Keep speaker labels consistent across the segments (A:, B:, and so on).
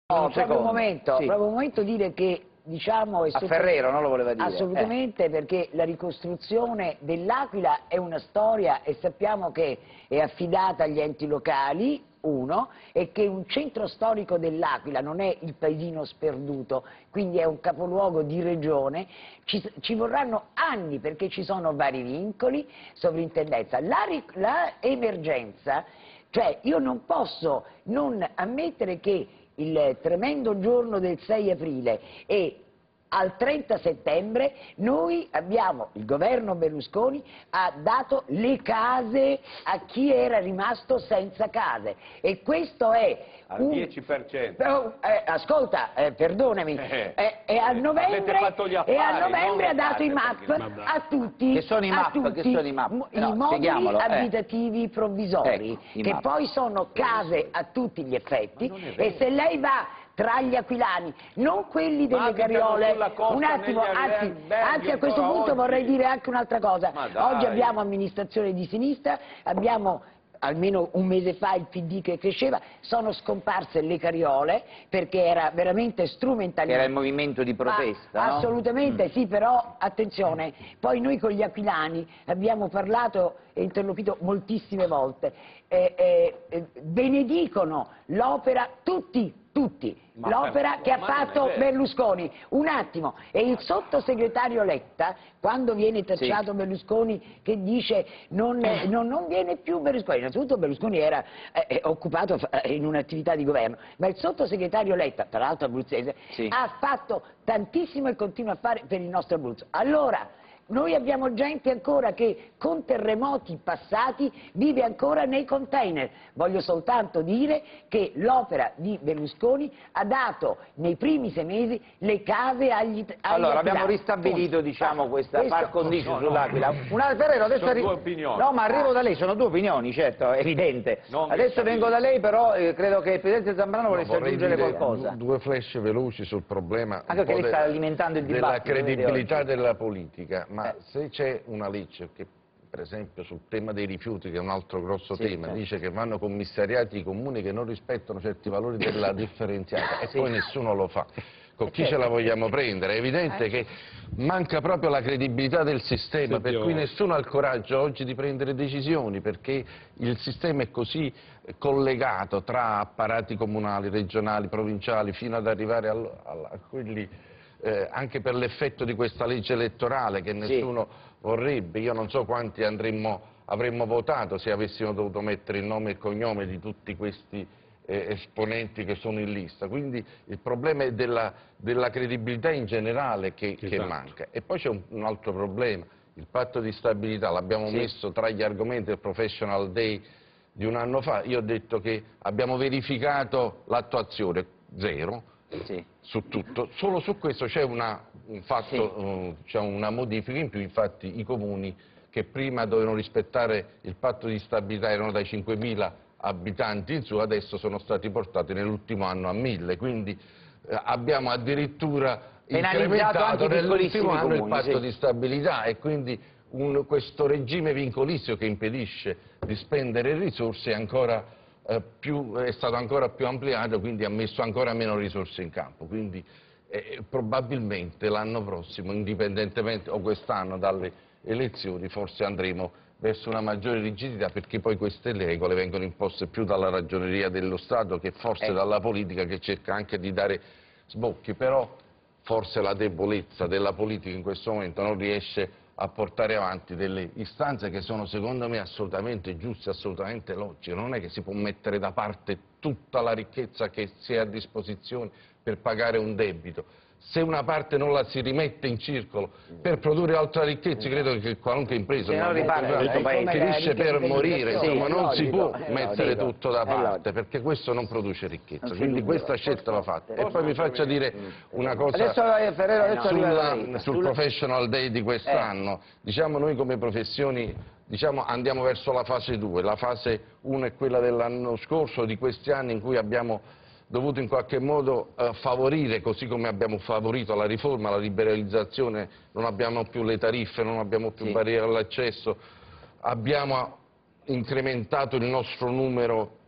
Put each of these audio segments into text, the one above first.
A: No,
B: proprio un
A: momento dire che, diciamo...
B: A Ferrero, non lo voleva dire?
A: Assolutamente, perché la ricostruzione dell'Aquila è una storia e sappiamo che è affidata agli enti locali, uno, e che un centro storico dell'Aquila non è il paesino sperduto, quindi è un capoluogo di regione, ci vorranno anni perché ci sono vari vincoli, sovrintendenza. La emergenza, cioè io non posso non ammettere che il tremendo giorno del 6 aprile e al 30 settembre noi abbiamo, il governo Berlusconi ha dato le case a chi era rimasto senza case e questo è
C: al 10%.
A: Ascolta, perdonami, e a novembre ha dato i MAP a tutti.
B: Che sono i MAP? Che sono i MAP?
A: I moduli abitativi provvisori, che poi sono case a tutti gli effetti, e se lei va tra gli aquilani, non quelli delle Cariole, un attimo, anzi a questo punto vorrei dire anche un'altra cosa. Oggi abbiamo amministrazione di sinistra, abbiamo almeno un mese fa il PD che cresceva, sono scomparse le Cariole perché era veramente strumentalizzato.
B: Era il movimento di protesta, no?
A: Assolutamente, sì, però attenzione, poi noi con gli aquilani abbiamo parlato e interloquito moltissime volte, benedicono l'opera tutti, l'opera che ha fatto Berlusconi. Un attimo, e il sottosegretario Letta, quando viene tacciato Berlusconi che dice non viene più Berlusconi, innanzitutto Berlusconi era occupato in un'attività di governo, ma il sottosegretario Letta, tra l'altro abruzzese, ha fatto tantissimo e continua a fare per il nostro Abruzzo. Allora, noi abbiamo gente ancora che con terremoti passati vive ancora nei container. Voglio soltanto dire che l'opera di Berlusconi ha dato nei primi 6 mesi le case agli
B: Allora abbiamo ristabilito, diciamo, questa par condicio sull'Aquila. Ferrero, adesso no, ma arrivo da lei, sono due opinioni, certo, è evidente. Adesso vengo da lei, però credo che il Presidente Zambrano volesse aggiungere qualcosa.
D: Due flash veloci sul problema
B: anche che lei sta alimentando il dibattito
D: della credibilità della politica. Ma se c'è una legge che, per esempio, sul tema dei rifiuti, che è un altro grosso tema, dice che vanno commissariati i comuni che non rispettano certi valori della differenziata e poi nessuno lo fa, con chi ce la vogliamo prendere? È evidente che manca proprio la credibilità del sistema, per cui nessuno ha il coraggio oggi di prendere decisioni, perché il sistema è così collegato tra apparati comunali, regionali, provinciali, fino ad arrivare a quelli... anche per l'effetto di questa legge elettorale che nessuno vorrebbe. Io non so quanti avremmo votato se avessimo dovuto mettere il nome e il cognome di tutti questi esponenti che sono in lista, quindi il problema è della credibilità in generale che manca. E poi c'è un altro problema, il patto di stabilità l'abbiamo messo tra gli argomenti del Professional Day di un anno fa. Io ho detto che abbiamo verificato l'attuazione, zero, su tutto, solo su questo c'è c'è una modifica in più. Infatti i comuni che prima dovevano rispettare il patto di stabilità erano dai 5.000 abitanti in su, adesso sono stati portati nell'ultimo anno a 1.000, quindi abbiamo addirittura incrementato nell'ultimo anno il patto di stabilità, e quindi questo regime vincolistico che impedisce di spendere risorse è stato ancora più ampliato, quindi ha messo ancora meno risorse in campo, quindi probabilmente l'anno prossimo, indipendentemente o quest'anno dalle elezioni, forse andremo verso una maggiore rigidità, perché poi queste regole vengono imposte più dalla Ragioneria dello Stato che forse dalla politica, che cerca anche di dare sbocchi, però forse la debolezza della politica in questo momento non riesce a portare avanti delle istanze che sono secondo me assolutamente giuste, assolutamente logiche. Non è che si può mettere da parte tutta la ricchezza che si è a disposizione per pagare un debito. Se una parte non la si rimette in circolo per produrre altra ricchezza, credo che qualunque impresa finisce per morire, insomma non si può mettere tutto da parte, perché questo non produce ricchezza, quindi questa scelta va fatta. E poi mi faccia dire una cosa sul Professional Day di quest'anno. Diciamo, noi come professioni andiamo verso la fase 2, la fase 1 è quella dell'anno scorso, di questi anni in cui abbiamo dovuto in qualche modo favorire, così come abbiamo favorito la riforma, la liberalizzazione, non abbiamo più le tariffe, non abbiamo più barriere all'accesso, abbiamo incrementato il nostro numero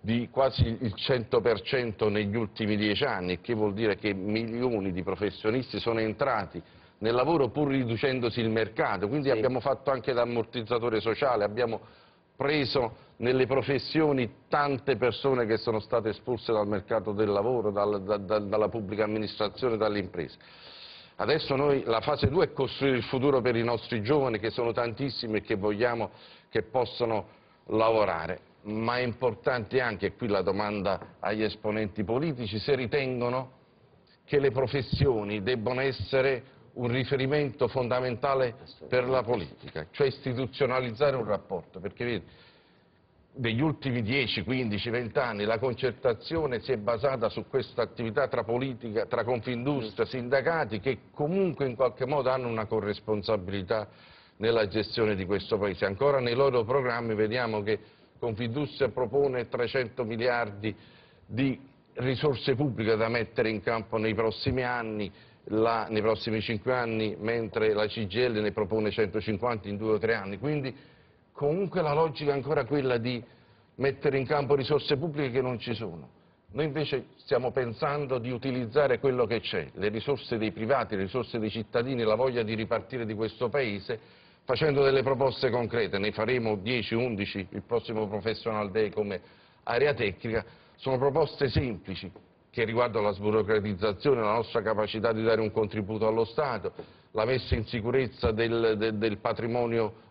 D: di quasi il 100% negli ultimi 10 anni, che vuol dire che milioni di professionisti sono entrati nel lavoro pur riducendosi il mercato, quindi sì, abbiamo fatto anche l'ammortizzatore sociale, abbiamo preso nelle professioni tante persone che sono state espulse dal mercato del lavoro, dalla pubblica amministrazione, dalle imprese. Adesso la fase 2 è costruire il futuro per i nostri giovani, che sono tantissimi e che vogliamo che possano lavorare, ma è importante anche, e qui la domanda agli esponenti politici, se ritengono che le professioni debbano essere un riferimento fondamentale per la politica, cioè istituzionalizzare un rapporto, perché vedi, negli ultimi 10, 15, 20 anni la concertazione si è basata su questa attività tra politica, tra Confindustria, sindacati, che comunque in qualche modo hanno una corresponsabilità nella gestione di questo Paese. Ancora nei loro programmi vediamo che Confindustria propone 300 miliardi di risorse pubbliche da mettere in campo nei prossimi anni, nei prossimi 5 anni, mentre la CGIL ne propone 150 in 2 o 3 anni. Quindi comunque la logica è ancora quella di mettere in campo risorse pubbliche che non ci sono. Noi invece stiamo pensando di utilizzare quello che c'è, le risorse dei privati, le risorse dei cittadini, la voglia di ripartire di questo Paese, facendo delle proposte concrete. Ne faremo 10, 11 il prossimo Professional Day come area tecnica. Sono proposte semplici che riguardano la sburocratizzazione, la nostra capacità di dare un contributo allo Stato, la messa in sicurezza del patrimonio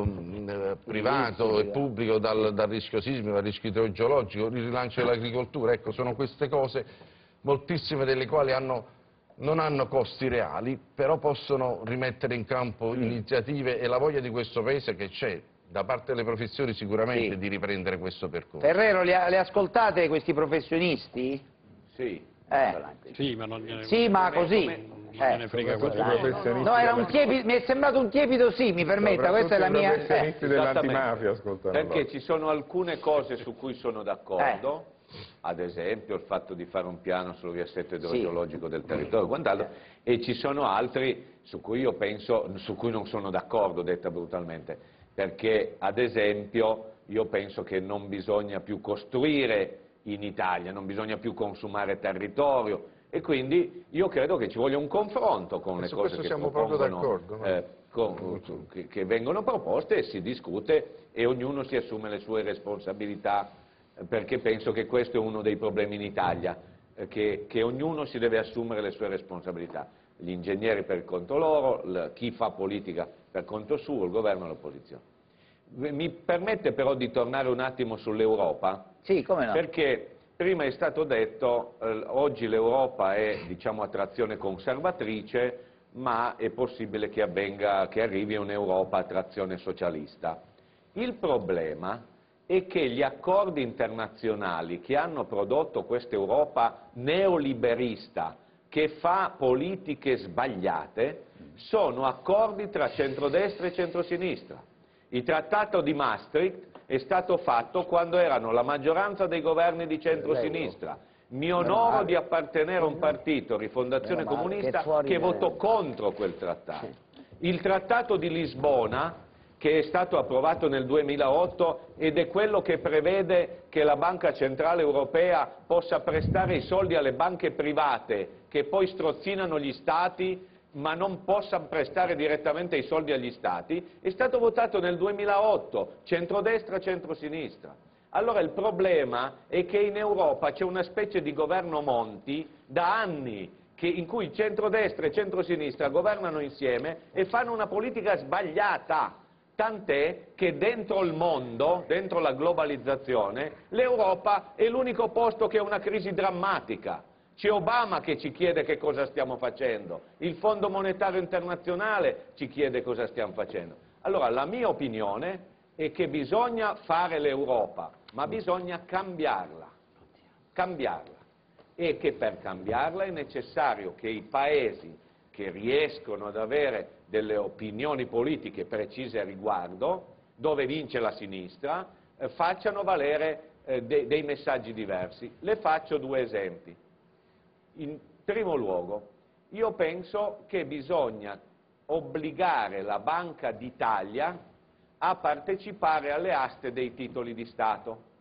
D: privato e pubblico dal rischio sismico, dal rischio idrogeologico, il rilancio dell'agricoltura. Ecco, sono queste cose, moltissime delle quali non hanno costi reali, però possono rimettere in campo iniziative e la voglia di questo Paese che c'è da parte delle professioni sicuramente, sì, di riprendere questo percorso.
B: Ferrero, le ascoltate questi professionisti?
C: Sì.
E: Sì, ma non gliene,
B: sì, ma così.
E: Non gliene frega questo.
B: No, era un tiepido, mi è sembrato un tiepido sì, mi permetta, questa è la mia...
C: professionisti dell'antimafia ascoltano. Perché ci sono alcune cose su cui sono d'accordo, ad esempio il fatto di fare un piano sul riassetto idrogeologico del territorio e quant'altro, e ci sono altri su cui io penso, su cui non sono d'accordo, detta brutalmente, perché ad esempio io penso che non bisogna più costruire in Italia, non bisogna più consumare territorio, e quindi io credo che ci voglia un confronto con le cose che vengono proposte, e si discute e ognuno si assume le sue responsabilità, perché penso che questo è uno dei problemi in Italia, che ognuno si deve assumere le sue responsabilità, gli ingegneri per conto loro, chi fa politica per conto suo, il governo e l'opposizione. Mi permette però di tornare un attimo sull'Europa?
B: Sì, come no?
C: Perché prima è stato detto, oggi l'Europa è, diciamo, a trazione conservatrice, ma è possibile che arrivi un'Europa a trazione socialista. Il problema è che gli accordi internazionali che hanno prodotto questa Europa neoliberista, che fa politiche sbagliate, sono accordi tra centrodestra e centrosinistra. Il trattato di Maastricht è stato fatto quando erano la maggioranza dei governi di centrosinistra. Mi onoro di appartenere a un partito, Rifondazione Comunista, che votò contro quel trattato. Il trattato di Lisbona, che è stato approvato nel 2008 ed è quello che prevede che la Banca Centrale Europea possa prestare i soldi alle banche private che poi strozzinano gli Stati, ma non possa prestare direttamente i soldi agli Stati, è stato votato nel 2008, centrodestra, centrosinistra. Allora il problema è che in Europa c'è una specie di governo Monti da anni, in cui centrodestra e centrosinistra governano insieme e fanno una politica sbagliata, tant'è che dentro il mondo, dentro la globalizzazione, l'Europa è l'unico posto che ha una crisi drammatica. C'è Obama che ci chiede che cosa stiamo facendo, il Fondo Monetario Internazionale ci chiede cosa stiamo facendo. Allora la mia opinione è che bisogna fare l'Europa, ma bisogna cambiarla, e che per cambiarla è necessario che i paesi che riescono ad avere delle opinioni politiche precise a riguardo, dove vince la sinistra, facciano valere dei messaggi diversi. Le faccio 2 esempi. In primo luogo, io penso che bisogna obbligare la Banca d'Italia a partecipare alle aste dei titoli di Stato,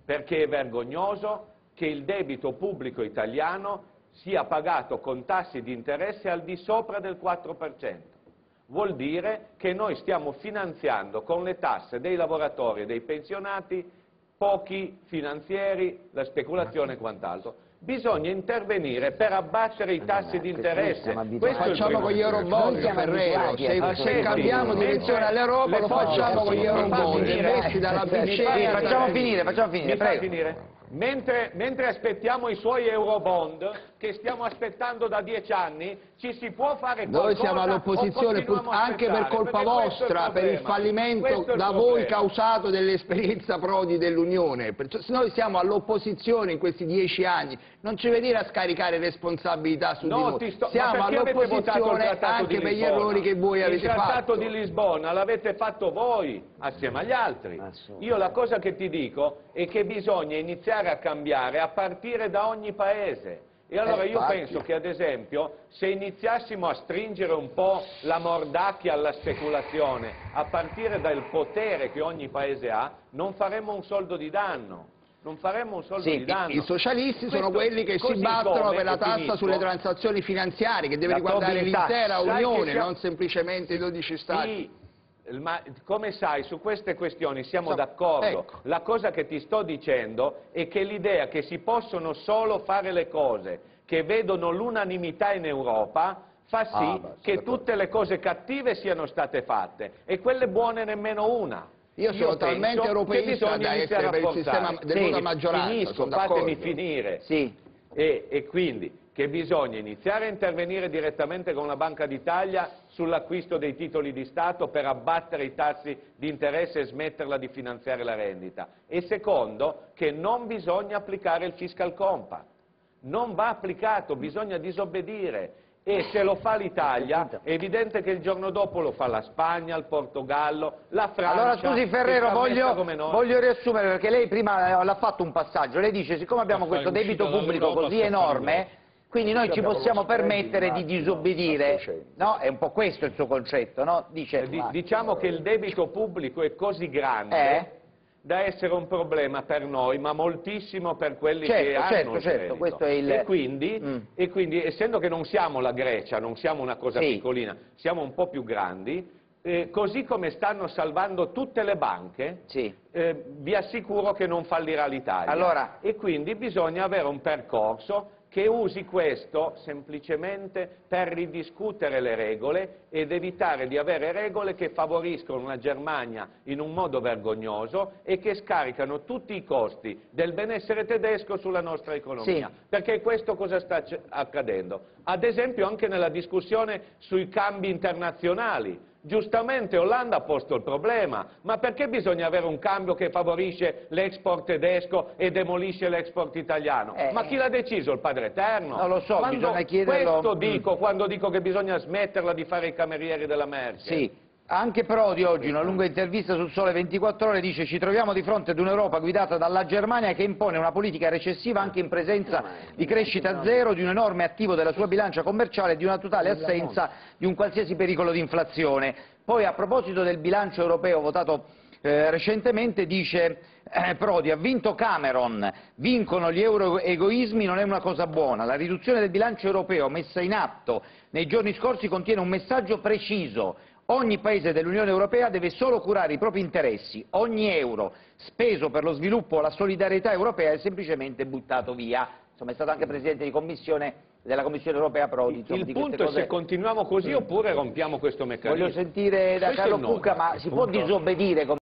C: perché è vergognoso che il debito pubblico italiano sia pagato con tassi di interesse al di sopra del 4%. Vuol dire che noi stiamo finanziando con le tasse dei lavoratori e dei pensionati pochi finanzieri, la speculazione e quant'altro. Bisogna intervenire per abbattere i tassi di interesse.
F: Facciamo con gli eurobond, Ferrero, se cambiamo direzione all'Europa lo facciamo con gli eurobond, investi dalla BCE.
B: Facciamo finire, prego.
C: Mentre aspettiamo i suoi eurobond, che stiamo aspettando da 10 anni, ci si può fare qualcosa?
F: Noi siamo all'opposizione anche per colpa vostra, per il fallimento da voi causato dell'esperienza Prodi dell'Unione. Noi siamo all'opposizione in questi 10 anni, non ci venire a scaricare responsabilità su di noi. Siamo all'opposizione anche per gli errori che voi avete fatto.
C: Il Trattato di Lisbona l'avete fatto voi, assieme agli altri. Io la cosa che ti dico è che bisogna iniziare a cambiare a partire da ogni paese. E allora io penso che, ad esempio, se iniziassimo a stringere un po' la mordacchia alla speculazione, a partire dal potere che ogni paese ha, non faremmo un soldo di danno. Non faremmo un soldo di danno.
F: I socialisti sono quelli che si battono per la tassa sulle transazioni finanziarie, che deve riguardare l'intera Unione, non semplicemente i 12 Stati.
C: Sì. Ma come sai, su queste questioni siamo d'accordo.
F: Ecco.
C: La cosa che ti sto dicendo è che l'idea che si possono solo fare le cose che vedono l'unanimità in Europa fa sì che tutte le cose cattive siano state fatte e quelle buone nemmeno una.
F: Io sono talmente europeista da essere per il sistema del voto a maggioranza.
C: Fatemi finire.
B: Sì.
C: E quindi che bisogna iniziare a intervenire direttamente con la Banca d'Italia sull'acquisto dei titoli di Stato per abbattere i tassi di interesse e smetterla di finanziare la rendita. E secondo, che non bisogna applicare il fiscal compact. Non va applicato, bisogna disobbedire. E se lo fa l'Italia, è evidente che il giorno dopo lo fa la Spagna, il Portogallo, la Francia.
B: Allora scusi Ferrero, voglio riassumere, perché lei prima l'ha fatto un passaggio, lei dice siccome abbiamo questo debito pubblico così enorme, quindi noi ci possiamo permettere di disobbedire, no? È un po' questo il suo concetto, no? Dice,
C: diciamo che il debito pubblico è così grande da essere un problema per noi, ma moltissimo per quelli che hanno il credito.
B: Questo è il...
C: E quindi, essendo che non siamo la Grecia, non siamo una cosa piccolina, siamo un po' più grandi, così come stanno salvando tutte le banche, vi assicuro che non fallirà l'Italia. E quindi bisogna avere un percorso che usi questo semplicemente per ridiscutere le regole ed evitare di avere regole che favoriscono una Germania in un modo vergognoso e che scaricano tutti i costi del benessere tedesco sulla nostra economia. Perché questo cosa sta accadendo? Ad esempio anche nella discussione sui cambi internazionali. Giustamente Hollande ha posto il problema, ma perché bisogna avere un cambio che favorisce l'export tedesco e demolisce l'export italiano? Ma chi l'ha deciso? Il Padre Eterno?
B: Non lo so, bisogna chiederlo.
C: Questo dico quando dico che bisogna smetterla di fare i camerieri della Merkel.
B: Sì. Anche Prodi oggi, in una lunga intervista sul Sole 24 Ore, dice ci troviamo di fronte ad un'Europa guidata dalla Germania che impone una politica recessiva anche in presenza di crescita zero, di un enorme attivo della sua bilancia commerciale e di una totale assenza di un qualsiasi pericolo di inflazione. Poi a proposito del bilancio europeo votato recentemente dice Prodi ha vinto Cameron, vincono gli euroegoismi, non è una cosa buona, la riduzione del bilancio europeo messa in atto nei giorni scorsi contiene un messaggio preciso. Ogni paese dell'Unione Europea deve solo curare i propri interessi, ogni euro speso per lo sviluppo o la solidarietà europea è semplicemente buttato via. Insomma è stato anche Presidente di Commissione della Commissione Europea Prodi.
C: Il punto è se continuiamo così oppure rompiamo questo meccanismo.
B: Voglio sentire da Carlo Cucca, ma si può disobbedire